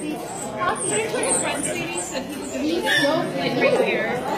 Here's like a friend lady said he was going to be like right here.